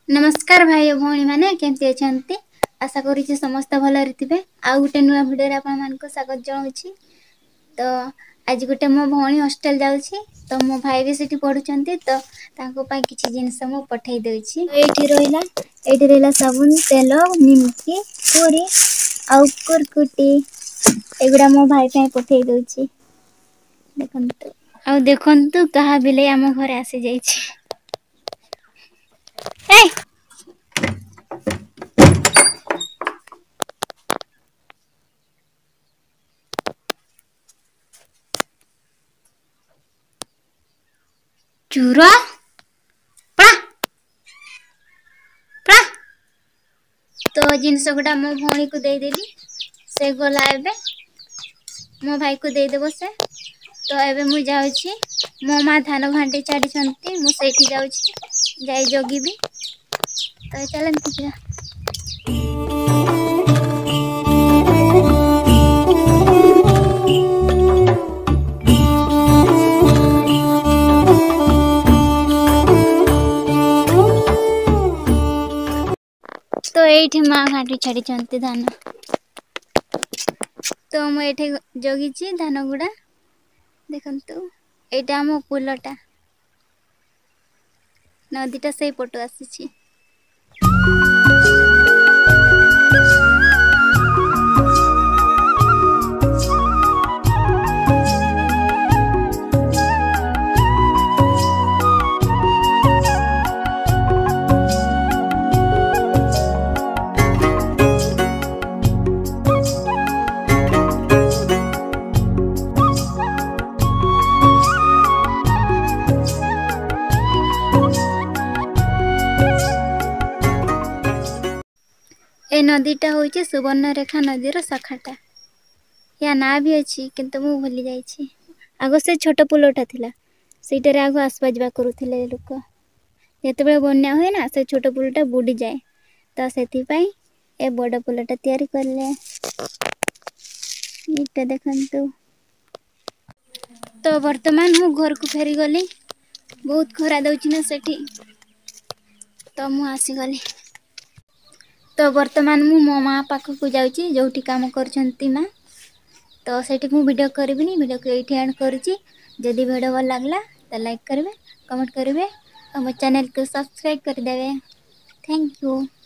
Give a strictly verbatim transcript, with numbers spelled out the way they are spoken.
नमस्कार भाई भौणी मैंने केमती अच्छा आशा करी समस्त भलरे थे। आउ गोटे नुआ भिडियो आपण स्वागत जनाऊँ। तो आज गोटे मो भौणी हॉस्टल जाऊँगी तो मो भाई भी सीठी पढ़ुंट तो किसी जिनस मु पठे देछि। एठी रहिला एठी रहिला साबुन तेल निमकी पूरी आउ कुरकुटी एगुड़ा मो भाई पे पठे देछि। देखंतु आउ देखंतु कहा बिले आम घरे आसी जाइछि। ए चूरा पड़ा पड़ा तो जिनस गुड़ा मो भौणी को देदेली से गला एबे मो भाई को देदेव से। तो एबे मु जाउछि मो माँ धान भांडी छाड़ी मु सेठी जाउछि जाई जगिबी। तो चलंतु जा। तो ये माँ घाटी छाड़ी धान तो मुझे जगी धान गुड़ा देखंतु एटा आम पुलटा नदीटा से पटु आसी। ए नदीटा होइचे सुवर्णरेखा नदीर शाखाटा। या ना भी अच्छी किंतु मु भूली जाइछि। आगो से छोट पुलटा थिला सेटारे आगो आसवा जावा करूथिले लोक। जेतेबेले बन्या हुए ना से छोट पुलटा बुडी जाए तो सेथि पई ए बड़ पुलटा तयारी करले। इटा देखंतु तो वर्तमान मु घर को फेरी गली बहुत खरा दउछि ना सेठी तो मु आसी गली। तो वर्तमान मु मो माँ पाख को जाउछि जोठी काम करछंती माँ। तो सेठी मु वीडियो करबिनी वीडियो को एठी एंड करूछि। जदि वीडियो भल लागला तो लाइक करबे कमेंट करबे और मो चैनल को सब्सक्राइब कर देबे। Thank you.